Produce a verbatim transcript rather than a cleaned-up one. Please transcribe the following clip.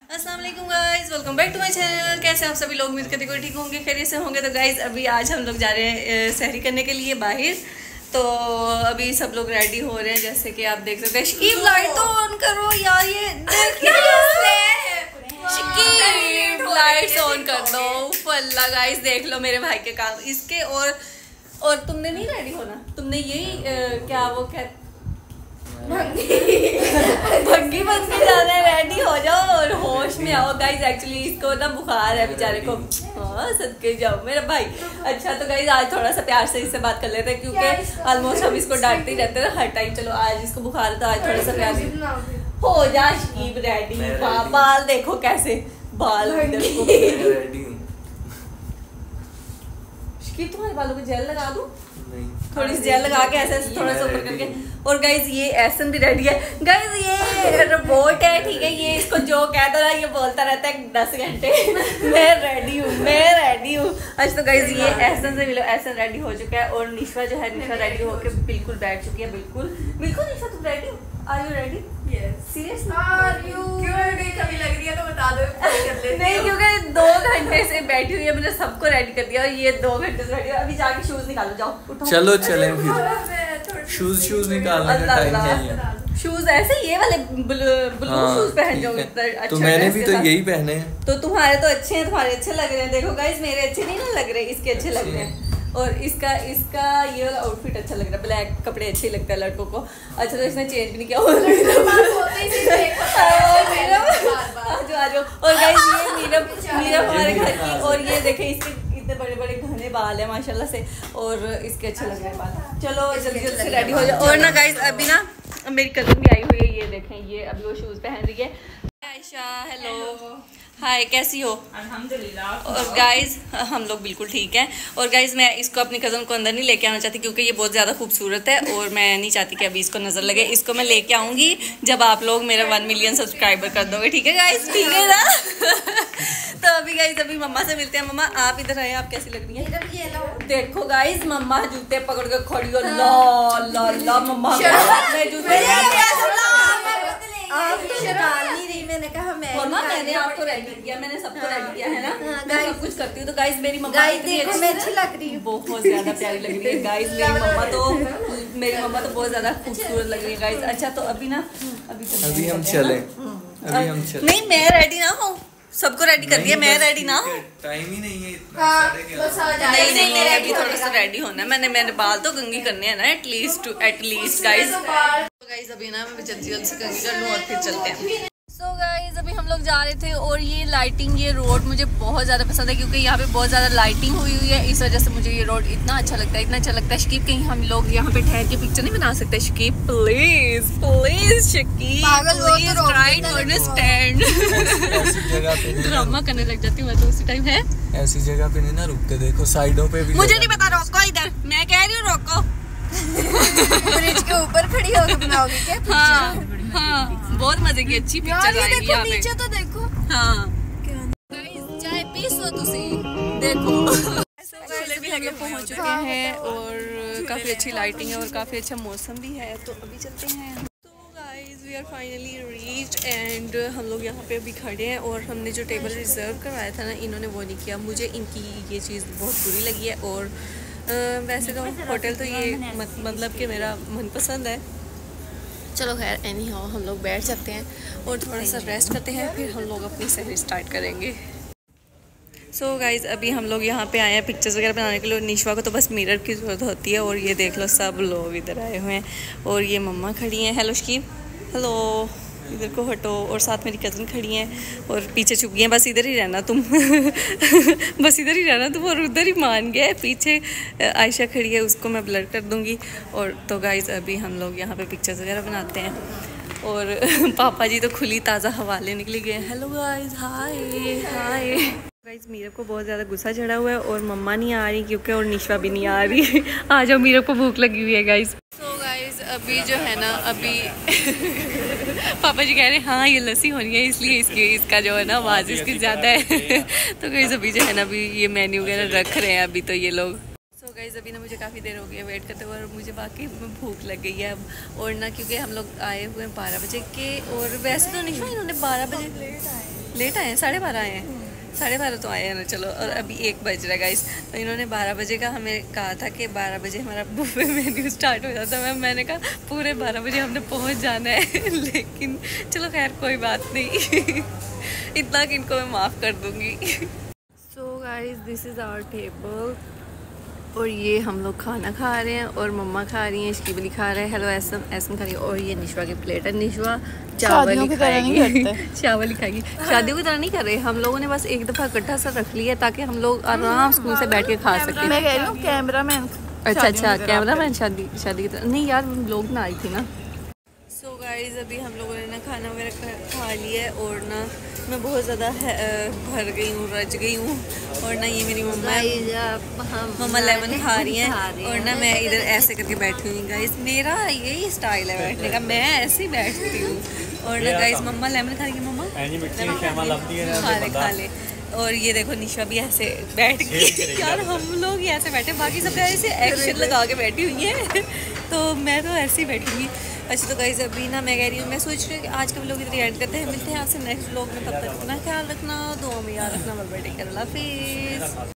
अस्सलाम वालेकुम guys, welcome back to my channel. कैसे आप सभी लोग? उम्मीद करते हैं ठीक होंगे, खैरियत से होंगे। तो गाइस अभी आज हम लोग जा रहे हैं सहरी करने के लिए बाहर। तो अभी सब लोग रेडी हो रहे हैं, जैसे कि आप देख सकते हैं। शकीब लाइट तो ऑन करो यार, ये शकीब लाइट्स ऑन कर दो। फल्ला गाइस देख लो मेरे भाई के काम इसके। और और तुमने नहीं रेडी होना, तुमने यही क्या वो क्या भंगी बन के जाना है। रेडी हो जाओ और होश में आओ गाइज। एक्चुअली इसको ना बुखार है बेचारे को। हाँ सदके जाओ मेरा भाई। अच्छा तो गाइज आज थोड़ा सा प्यार से इससे बात कर लेते हैं, क्योंकि ऑलमोस्ट हम इसको डांटते ही रहते हैं हर टाइम। चलो आज इसको बुखार है तो आज थोड़ा सा प्यार से हो जा। शकीब रेडी, बाल देखो कैसे बाल। शकीब तुम्हारे बालों को जेल लगा दूं? थोड़ी सी जेल लगा के ऐसे थोड़ा सा ऊपर करके। और गाइज ये एहसन भी रेडी है। गाइज ये रोबोट है, ठीक है। ये इसको जो कहता है ये बोलता रहता है दस घंटे मैं रेडी हूँ, मैं रेडी हूँ। अच्छा तो गाइज ये एहसन से मिलो। एहसन रेडी हो चुका है और निशा जो है निशा रेडी होके बिल्कुल बैठ चुकी है। बिल्कुल बिल्कुल निशा तुम रेडी हो? Are you ready? Seriously are you? क्यों रेडी कभी लग रही है तो बता दो। नहीं क्योंकि दो घंटे से बैठी हुई है, मैंने सबको रेडी कर दिया और ये दो घंटे से रेडी है। अभी जाके शूज निकालो, जाओ उठो। चलो चलें फिर। शूज शूज निकालने का टाइम नहीं है। शूज ऐसे ये वाले ब्लू शूज पहन जाओ। अच्छा तो मैंने भी तो यही पहने हैं। तो तुम्हारे तो अच्छे हैं, तुम्हारे अच्छे लग रहे हैं। देखो गाइस मेरे अच्छे नहीं ना लग रहे, इसके अच्छे लग रहे हैं। और इसका इसका ये वाला आउटफिट अच्छा लग रहा है। ब्लैक कपड़े अच्छे लगता है लड़कों को। अच्छा तो इसने चेंज भी नहीं किया। और गाइस ये मीरब मीरब हमारे घर की। और ये देखे इसके इतने बड़े बड़े घने बाल है माशाल्लाह से। और इसके अच्छे लग रहे हैं बाल। चलो जल्दी जल्दी से रेडी हो जाओ। और ना गाइस अभी ना मेरी कजन भी आई हुई है। ये देखें ये अभी वो शूज पहन रही है। आयशा हेलो हाय, कैसी हो? अल्हम्दुलिल्लाह। और गाइज हम लोग बिल्कुल ठीक हैं। और गाइज मैं इसको अपनी कज़न को अंदर नहीं लेके आना चाहती, क्योंकि ये बहुत ज़्यादा खूबसूरत है और मैं नहीं चाहती कि अभी इसको नज़र लगे। इसको मैं लेके आऊँगी जब आप लोग मेरा वन मिलियन सब्सक्राइबर कर दोगे, ठीक है गाइज? ठीक है ना? तो अभी गाइज अभी मम्मा से मिलते हैं। मम्मा आप इधर आए, आप कैसी लग रही है? देखो गाइज मम्मा जूते पकड़ के खड़ी हो। ला ला ला मम्मा आप तो निकाल नहीं रही। मैंने कहा मैं मम्मा मैंने आपको रेडी किया, मैंने सबको रेडी किया है ना। मैं सब कुछ करती हूँ। तो गाइस मेरी मम्मा इतनी अच्छी अच्छी लग रही है, बहुत ज्यादा प्यारी लग रही है गाइस। मेरी मम्मा तो मेरी मम्मा तो बहुत ज्यादा खूबसूरत लग रही है गाइस। अच्छा तो अभी ना अभी अभी हम चले अभी हम चले नहीं मैं रेडी ना हूँ, सबको रेडी कर दिया, मैं रेडी ना हूँ। टाइम ही नहीं है इतना। नहीं नहीं मेरे अभी थोड़ा सा रेडी होना है। मैंने मेरे बाल तो कंघी करने हैं ना एटलीस्ट एटलीस्ट गाइस। गाइस अभी ना मैं जल्दी जल्दी से कंघी कर लूँ और फिर चलते हैं। सो so गाइस अभी हम लोग जा रहे थे और ये लाइटिंग ये रोड मुझे बहुत ज़्यादा पसंद है, क्योंकि यहाँ पे बहुत ज़्यादा लाइटिंग हुई हुई है। इस वजह से मुझे ये रोड इतना अच्छा लगता है, इतना अच्छा लगता है। शकीब कहीं हम लोग यहाँ पे ठहर के पिक्चर नहीं बना सकते? Shakib please please Shakib please try to understand. Drama करने लग जाती हूँ मैं तो उसी टाइम। है ऐसी जगह पे नहीं ना रुक के देखो, साइडों पे भी। मुझे नहीं पता, रोको इधर, मैं कह रही हूँ रोको। ब्रिज के ऊपर खड़ी होकर बनाओगी क्या? हाँ हाँ बहुत मजे की अच्छी पिक्चर आएगी यहाँ पे। नीचे तो देखो। हाँ गाइस चाय पीसो तुसी देखो। चले भी लगे पहुँच चुके हैं और काफ़ी अच्छी लाइटिंग है और काफ़ी अच्छा मौसम भी है। तो अभी चलते हैं। तो guys we are finally reached and हम लोग यहाँ पे अभी खड़े हैं। और हमने जो टेबल रिजर्व करवाया था ना, इन्होंने वो नहीं किया। मुझे इनकी ये चीज़ बहुत बुरी लगी है। और आ, वैसे तो होटल तो ये मत, मतलब कि मेरा मनपसंद है। चलो खैर एनी हाउ हम लोग बैठ जाते हैं और थोड़ा सा रेस्ट करते हैं, फिर हम लोग अपनी सहरी स्टार्ट करेंगे। सो so गाइज़ अभी हम लोग यहाँ पे आए हैं पिक्चर्स वगैरह बनाने के लिए। निशवा को तो बस मिरर की ज़रूरत होती है। और ये देख लो सब लोग इधर आए हुए हैं और ये मम्मा खड़ी हैं। हेलो शकीब हेलो, इधर को हटो। और साथ मेरी कज़न खड़ी हैं और पीछे छुप गई हैं। बस इधर ही रहना तुम बस इधर ही रहना तुम। और उधर ही मान गया है। पीछे आयशा खड़ी है, उसको मैं ब्लर कर दूँगी। और तो गाइज़ अभी हम लोग यहाँ पे पिक्चर्स वगैरह बनाते हैं। और पापा जी तो खुली ताज़ा हवा लेने के लिए गए। Hello guys hi hi. Guys Meerab को बहुत ज़्यादा गुस्सा चढ़ा हुआ है और मम्मा नहीं आ रही क्योंकि, और निशवा भी नहीं आ रही। आ जाओ, मीरब को भूख लगी हुई है गाइज़। तो गाइज़ अभी जो है ना अभी पापा जी कह रहे हैं हाँ ये लस्सी होनी है, इसलिए इसकी इसका जो है ना आवाज़ इसकी ज़्यादा है। तो गाइज़ अभी जो है ना अभी ये मेन्यू वगैरह रख रहे हैं अभी तो ये लोग। सो गाइज़ अभी ना मुझे काफ़ी देर हो गई है वेट करते हुए और मुझे वाकई में भूख लग गई है अब। और ना क्योंकि हम लोग आए हुए हैं बारह बजे के, और वैसे तो नहीं इन्होंने बारह बजे लेट आए हैं, साढ़े बारह आए हैं, साढ़े बारह तो आए हैं ना। चलो, और अभी एक बज रहा है गाइस। तो इन्होंने बारह बजे का हमें कहा था कि बारह बजे हमारा बुफे मेन्यू स्टार्ट हो जाता है। मैंने कहा पूरे बारह बजे हमने पहुंच जाना है लेकिन चलो खैर कोई बात नहीं इतना कि इनको मैं माफ़ कर दूँगी। So guys this is our table और ये हम लोग खाना खा रहे हैं और मम्मा खा रही हैं, इसकी बली खा रहे हैं। हेलो एसम एसम खा रही है और ये निशवा की प्लेट है। निशवा चावल ही खाएगी चावल ही खाएगी। शादियों की तरह नहीं कर रहे हम लोगों ने, बस एक दफ़ा इकट्ठा सा रख लिया ताकि हम लोग आराम स्कूल से बैठ के खा सकें। मैं कह रही हूँ कैमरा मैन। अच्छा अच्छा कैमरा मैन शादी शादी की तरह नहीं यार, लोग ना आई थी ना। सो गाइस अभी हम लोगों ने ना खाना वगैरह खा लिया है और ना मैं बहुत ज़्यादा भर गई हूँ, रज गई हूँ। और ना ये मेरी मम्मा मम्मा लेमन खा रही हैं और ना मैं इधर ऐसे करके बैठी हुई। गाइस मेरा यही स्टाइल है बैठने का, मैं ऐसे ही बैठती हूँ। और ना गाइस मम्मा लेमन खा रही है, मम्मा खा ले खा ले। और ये देखो निशा भी ऐसे बैठ गई यार, हम लोग ही ऐसे बैठे, बाकी सब ऐसे एक्शन लगा के बैठी हुई हैं तो मैं तो ऐसे ही बैठूंगी। अच्छा तो गाइस अभी ना मैं कह रही हूँ, मैं सोच रही हूँ कि आज का व्लॉग इधर एंड करते हैं। मिलते हैं आपसे नेक्स्ट व्लॉग में, तब तक अपना ख्याल रखना, दुआ में याद रखना। बाय बाय, टेक केयर, अल्लाह हाफिज़।